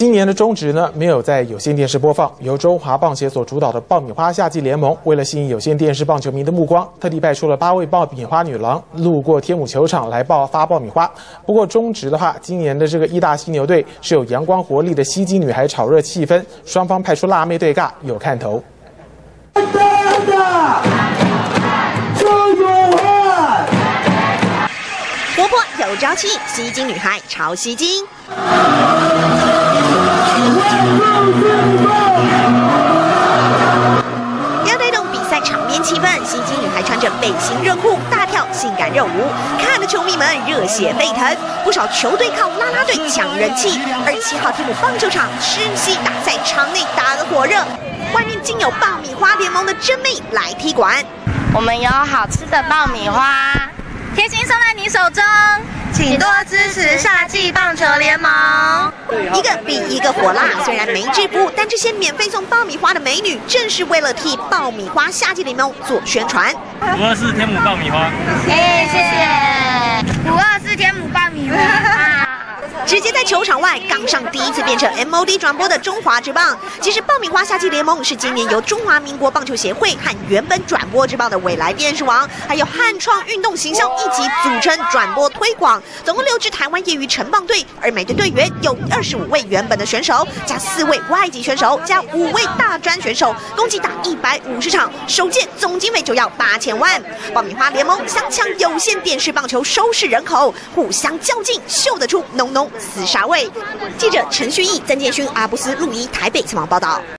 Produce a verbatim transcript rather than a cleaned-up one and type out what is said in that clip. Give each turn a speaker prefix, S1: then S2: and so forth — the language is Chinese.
S1: 今年的中职呢，没有在有线电视播放，由中华棒协所主导的爆米花夏季联盟，为了吸引有线电视棒球迷的目光，特地派出了八位爆米花女郎路过天母球场来爆发爆米花。不过中职的话，今年的这个义大犀牛队是有阳光活力的吸睛女孩炒热气氛，双方派出辣妹对尬，有看头。
S2: 活泼有朝气，吸睛女孩超吸睛。要带动比赛场面气氛，吸睛女孩穿着背心热裤，大跳性感热舞，看得球迷们热血沸腾。不少球队靠啦啦队抢人气。二十七号天母棒球场世袭打在场内打得火热，外面竟有爆米花联盟的真妹来踢馆。
S3: 我们有好吃的爆米花。 贴心送在你手中，请多支持夏季棒球联盟。
S2: 一个比一个火辣，虽然没制服，但这些免费送爆米花的美女，正是为了替爆米花夏季联盟做宣传。
S4: 五二四天母爆米花，
S3: 哎，谢谢。五二四天母爆米花。
S2: 直接在球场外杠上第一次变成 M O D 转播的中华职棒。其实爆米花夏季联盟是今年由中华民国棒球协会和原本转播职棒的未来电视网，还有汉创运动行销一起组成转播推广。总共六支台湾业余成棒队，而每队队员有二十五位原本的选手，加四位外籍选手，加五位大专选手，共计打一百五十场，首届总经费就要八千万。爆米花联盟想抢有线电视棒球收视人口，互相较劲，秀得出浓浓厮杀味。记者陈旭毅、曾建勋、阿布斯路尼台北采访报道。